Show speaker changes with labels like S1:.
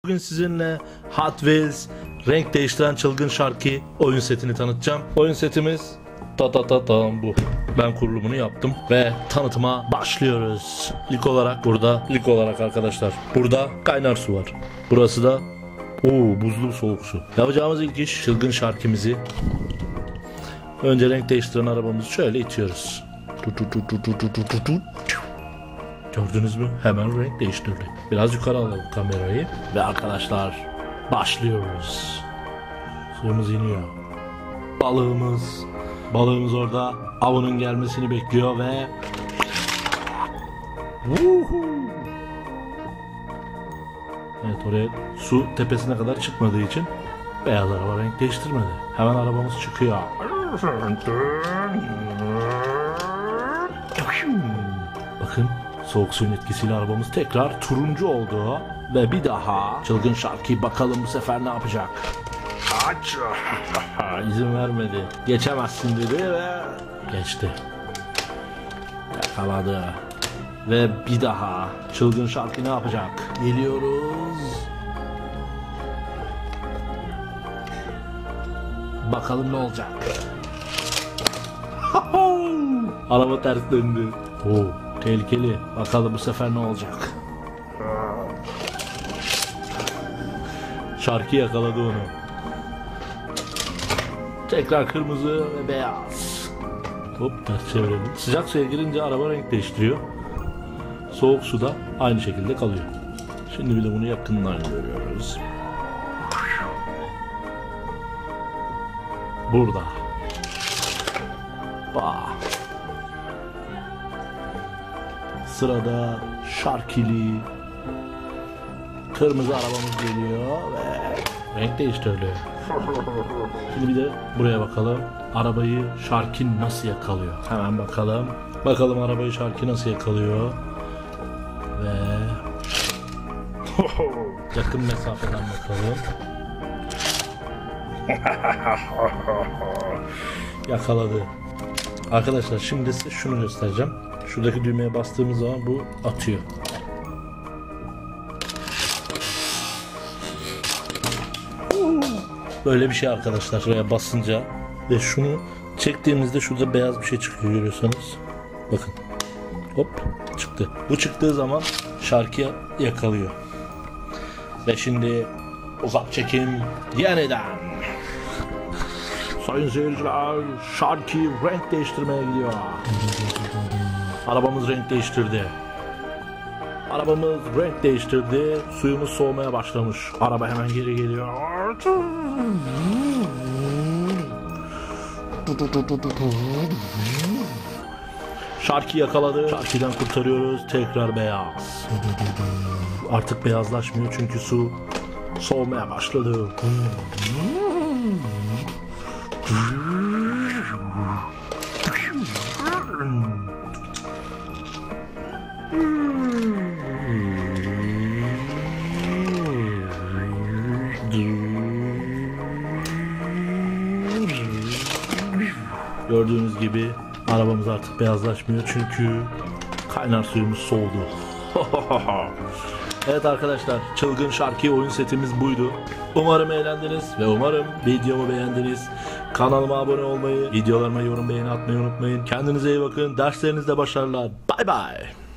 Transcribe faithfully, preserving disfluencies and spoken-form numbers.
S1: Bugün sizinle Hot Wheels renk değiştiren çılgın şarkı oyun setini tanıtacağım. Oyun setimiz ta ta ta tam bu. Ben kurulumunu yaptım ve tanıtıma başlıyoruz. İlk olarak burada, ilk olarak arkadaşlar burada kaynar su var. Burası da oo, buzlu soğuk su. Yapacağımız ilk iş çılgın şarkımızı. Önce renk değiştiren arabamızı şöyle itiyoruz. Tut tut tut tut tut tut tut tut. Gördünüz mü? Hemen renk değiştirdi. Biraz yukarı alalım kamerayı. Ve arkadaşlar başlıyoruz. Suyumuz iniyor. Balığımız. Balığımız orada avının gelmesini bekliyor ve Woohoo! Evet, oraya su tepesine kadar çıkmadığı için beyaz araba renk değiştirmedi. Hemen arabamız çıkıyor. Bakın, soğuk suyun etkisiyle arabamız tekrar turuncu oldu. Ve bir daha çılgın şarkı, bakalım bu sefer ne yapacak? Aç! İzin vermedi. Geçemezsin dedi ve geçti. Yakaladı. Ve bir daha çılgın şarkı ne yapacak? Geliyoruz. Bakalım ne olacak? Araba ters döndü. Oo, tehlikeli. Bakalım bu sefer ne olacak? Şarkı yakaladı onu. Tekrar kırmızı ve beyaz. Hop, ters çevirelim. Sıcak suya girince araba renk değiştiriyor. Soğuk suda aynı şekilde kalıyor. Şimdi bir de bunu yakından görüyoruz. Burada. Bah. Sırada şarkili kırmızı arabamız geliyor ve renk değiştirdi. Şimdi bir de buraya bakalım. Arabayı şarkı nasıl yakalıyor? Hemen bakalım. Bakalım arabayı şarkı nasıl yakalıyor? Ve yakın mesafeden bakalım. Yakaladı. Arkadaşlar şimdi size şunu göstereceğim. Şuradaki düğmeye bastığımız zaman bu atıyor. Böyle bir şey arkadaşlar. Şuraya basınca ve şunu çektiğimizde şurada beyaz bir şey çıkıyor, görüyorsanız. Bakın. Hop, çıktı. Bu çıktığı zaman şarkı yakalıyor. Ve şimdi uzak çekim yeniden. Sayın seyirciler, şarkı renk değiştirmeye gidiyor. Arabamız renk değiştirdi. Arabamız renk değiştirdi. Suyumuz soğumaya başlamış. Araba hemen geri geliyor. Şarkı yakaladı. Şarkıdan kurtarıyoruz. Tekrar beyaz. Artık beyazlaşmıyor çünkü su soğumaya başladı. Gördüğünüz gibi arabamız artık beyazlaşmıyor çünkü kaynar suyumuz soğudu. Evet arkadaşlar, çılgın şarkı oyun setimiz buydu. Umarım eğlendiniz ve umarım videomu beğendiniz. Kanalıma abone olmayı, videolarıma yorum beğeni atmayı unutmayın. Kendinize iyi bakın. Derslerinizde başarılar. Bay bay.